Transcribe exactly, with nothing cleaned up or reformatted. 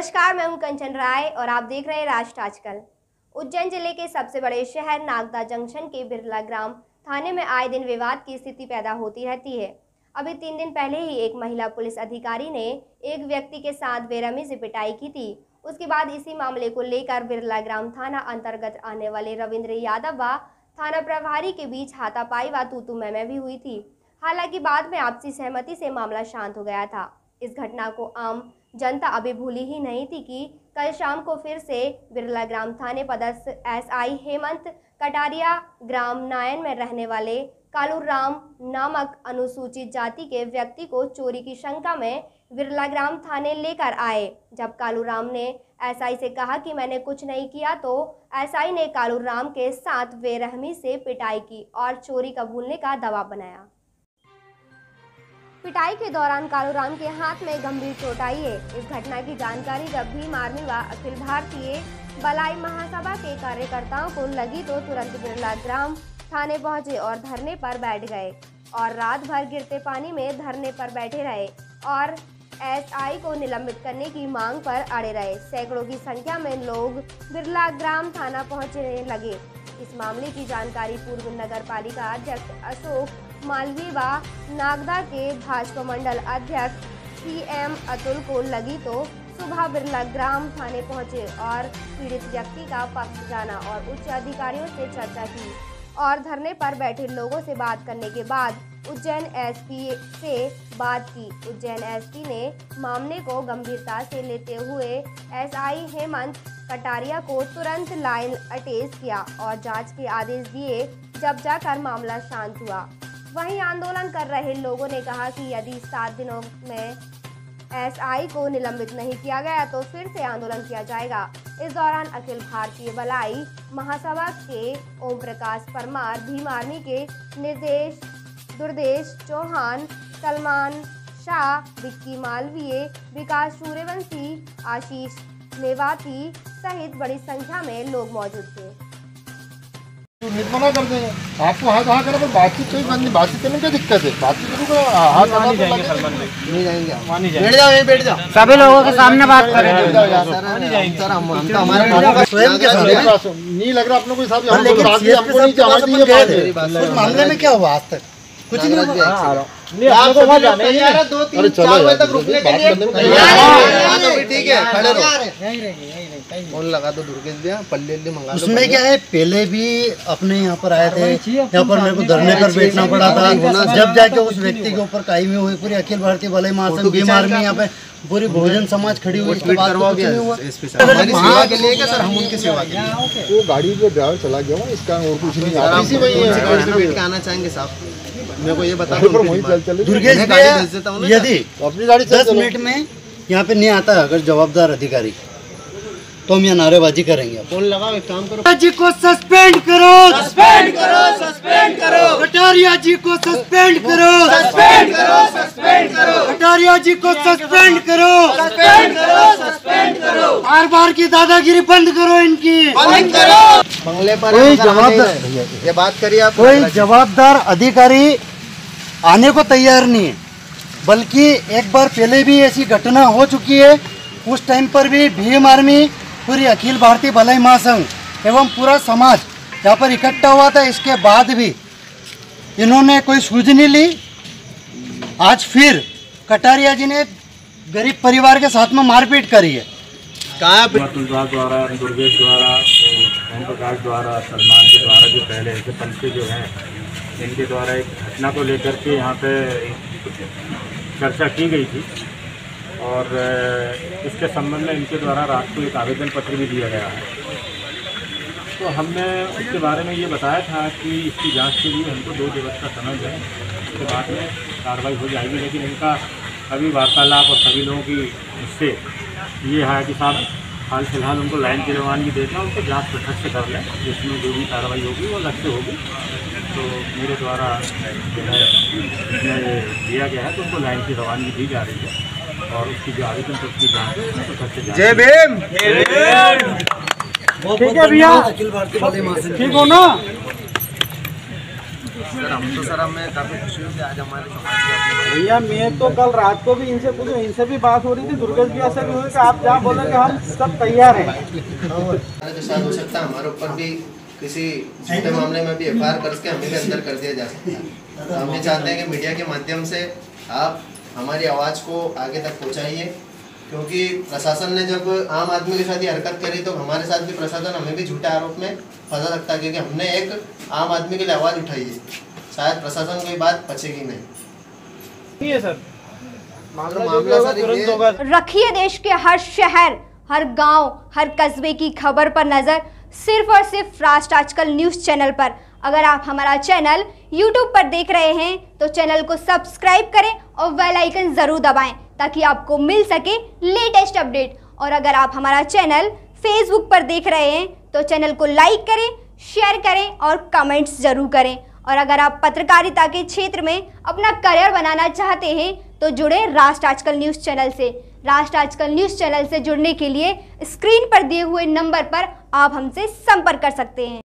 नमस्कार, मैं हूं कंचन राय और आप देख रहे हैं राष्ट्र आजकल। उज्जैन जिले के सबसे बड़े शहर नागदा जंक्शन के बिरला ग्राम थाने में आए दिन विवाद की स्थिति पैदा होती रहती है। अभी तीन दिन पहले ही एक महिला पुलिस अधिकारी ने एक व्यक्ति के साथ बेरहमी से पिटाई की थी। उसके बाद इसी मामले को लेकर बिरला ग्राम थाना अंतर्गत आने वाले रविंद्र यादव व थाना प्रभारी के बीच हाथापाई व तू-तू मैं-मैं भी हुई थी। हालांकि बाद में आपसी सहमति से मामला शांत हो गया था। इस घटना को आम जनता अभी भूली ही नहीं थी कि कल शाम को फिर से बिरला ग्राम थाने पदस्थ एसआई हेमंत कटारिया ग्राम नायन में रहने वाले कालू राम नामक अनुसूचित जाति के व्यक्ति को चोरी की शंका में बिरला ग्राम थाने लेकर आए। जब कालू राम ने एसआई से कहा कि मैंने कुछ नहीं किया, तो एसआई ने कालू राम के साथ बेरहमी से पिटाई की और चोरी कबूलने का दबाव बनाया। पिटाई के दौरान कालूराम के हाथ में गंभीर चोट आई है। इस घटना की जानकारी जब भीम आर्मी व अखिल भारतीय बलाई महासभा के कार्यकर्ताओं को लगी तो तुरंत बिरला ग्राम थाने पहुंचे और धरने पर बैठ गए और रात भर गिरते पानी में धरने पर बैठे रहे और एसआई को निलंबित करने की मांग पर अड़े रहे। सैकड़ों की संख्या में लोग बिरला ग्राम थाना पहुंचने लगे। इस मामले की जानकारी पूर्व नगर पालिका अध्यक्ष अशोक मालवीय व नागदा के भाजपा मंडल अध्यक्ष सी एम अतुल को लगी तो सुबह बिरला ग्राम थाने पहुंचे और पीड़ित व्यक्ति का पक्ष जाना और उच्च अधिकारियों से चर्चा की और धरने पर बैठे लोगों से बात करने के बाद उज्जैन एसपी से बात की। उज्जैन एसपी ने मामले को गंभीरता से लेते हुए एसआई हेमंत कटारिया को तुरंत लाइन अटैच किया और जांच के आदेश दिए। जब जाकर मामला शांत हुआ। वहीं आंदोलन कर रहे लोगों ने कहा कि यदि सात दिनों में एसआई को निलंबित नहीं किया गया तो फिर से आंदोलन किया जाएगा। इस दौरान अखिल भारतीय बलाई महासभा के ओम प्रकाश परमार, भीम आर्मी के निर्देश दुर्देश चौहान, सलमान शाह, विक्की मालवीय, विकास सूर्यवंशी, आशीष मेवाती सहित बड़ी संख्या में लोग मौजूद थे। मना कर देंगे आपको हाथ वहाँ करें, बातचीत कोई बंद नहीं, बातचीत करने क्या दिक्कत है? बातचीत करूँगा हाथ नहीं जाएंगे, नहीं जाएंगे, बैठ जाओ बैठ जाओ, सभी लोगों के सामने बात करें। सर हम तो हमारे स्वयं के नहीं लग रहा अपने को हिसाब से मामले में क्या हुआ आज तक कुछ नहीं हुआ। दो तीन चार बजे तक रुकने के लिए ठीक है, खड़े रहो, फोन लगा दो दुर्गेश भैया, पल्ले मंगा। उसमें क्या है, पहले भी अपने यहाँ पर आए थे, यहाँ पर मेरे को धरने पर बैठना पड़ा था। जब जाके उस व्यक्ति के ऊपर कायमी हुई, पूरी अखिल भारतीय भलाई महासंघ भीम आर्मी यहाँ पे पूरी बहुजन समाज खड़ी हुई। उसके बाद सेवा के लिए सर हम उनकी सेवा के लिए वो गाड़ी पे ड्राइवर चला गया, इसका और कुछ नहीं आना चाहेंगे साहब। मेरे को ये बता दुर्गेश भैया, यदि अपनी गाड़ी दस मिनट में यहाँ पे नहीं आता अगर जवाबदार अधिकारी, तो हम यहाँ नारेबाजी करेंगे। फोन लगाओ, एक काम करो, जी को सस्पेंड करो, सस्पेंड करो, सस्पेंड करो, कटारिया जी को सस्पेंड करो, सस्पेंड करो, सस्पेंड करो, कटारिया जी को सस्पेंड करो, सस्पेंड करो, सस्पेंड करो, बार बार की दादागिरी बंद करो, इनकी बंद करो। बंगले पर कोई जवाबदार, ये बात करिए आप, कोई जवाबदार अधिकारी आने को तैयार नहीं है, बल्कि एक बार पहले भी ऐसी घटना हो चुकी है। उस टाइम पर भी भीम आर्मी, पूरी अखिल भारतीय भलाई महासंघ एवं पूरा समाज यहाँ पर इकट्ठा हुआ था। इसके बाद भी इन्होंने कोई सूझ नहीं ली। आज फिर कटारिया जी ने गरीब परिवार के साथ में मारपीट करी है। कहाँ द्वारा, दुर्गेश द्वारा, ओम प्रकाश द्वारा, सलमान के द्वारा, जो पहले ऐसे पंचे जो हैं इनके द्वारा एक घटना को लेकर के यहाँ पे चर्चा की गई थी और इसके संबंध में इनके द्वारा रात को एक आवेदन पत्र भी दिया गया है। तो हमने उसके बारे में ये बताया था कि इसकी जांच के लिए हमको दो दिवस का समय है, उसके बाद में कार्रवाई हो जाएगी। लेकिन इनका अभी वार्तालाप और सभी लोगों की इससे ये है कि साहब हाल फिलहाल उनको लाइन की रवानगी देना, उनको जाँच पृथक से कर लें, जिसमें जो भी कार्रवाई होगी वो अलग से होगी। तो मेरे द्वारा जो है इसमें दिया गया है, तो उनको लाइन की रवानगी दी जा रही है और उसकी जो आवेदन पत्र की जाँच है उसमें पृथक से। जय भीम, ठीक है भैया, ठीक हो ना। सर हम तो सर हमें काफ़ी खुशी हुई आज हमारे समाज के भैया मैं तो कल रात को भी इनसे पूछूं, इनसे भी बात हो रही थी, दुर्गेश भैया से भी हुई कि आप जहाँ बोले कि हम सब तैयार हैं। के साथ हो सकता है हमारे ऊपर भी किसी छोटे मामले में भी एफ आई आर करके हमें भी अंदर कर दिया जा सकता है। तो हम ये चाहते हैं कि मीडिया के माध्यम से आप हमारी आवाज़ को आगे तक पहुँचाइए, क्योंकि प्रशासन ने जब आम आदमी के साथ ये हरकत करी तो हमारे साथ भी प्रशासन हमें भी झूठे आरोप में फंसा सकता है, क्योंकि हमने एक आम आदमी के लिए आवाज़ उठाई है। शायद प्रशासन को ये बात पचेगी नहीं। ठीक है सर, मामला तुरंत होगा। रखिए देश के हर शहर, हर गांव, हर कस्बे की खबर पर नजर, सिर्फ और सिर्फ राष्ट्र आजकल न्यूज चैनल पर। अगर आप हमारा चैनल यूट्यूब पर देख रहे हैं तो चैनल को सब्सक्राइब करें और बेल आइकन जरूर दबाएं ताकि आपको मिल सके लेटेस्ट अपडेट। और अगर आप हमारा चैनल फेसबुक पर देख रहे हैं तो चैनल को लाइक करें, शेयर करें और कमेंट्स जरूर करें। और अगर आप पत्रकारिता के क्षेत्र में अपना करियर बनाना चाहते हैं तो जुड़े राष्ट्र आजकल न्यूज़ चैनल से। राष्ट्र आजकल न्यूज़ चैनल से जुड़ने के लिए स्क्रीन पर दिए हुए नंबर पर आप हमसे संपर्क कर सकते हैं।